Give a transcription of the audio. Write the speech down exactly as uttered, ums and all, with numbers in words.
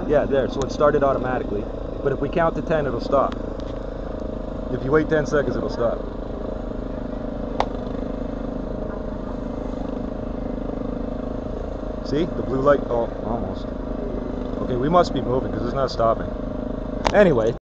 Yeah, there. So it started automatically. But if we count to ten, it'll stop. If you wait ten seconds, it'll stop. See? The blue light. Oh, almost. Okay, we must be moving because it's not stopping. Anyway.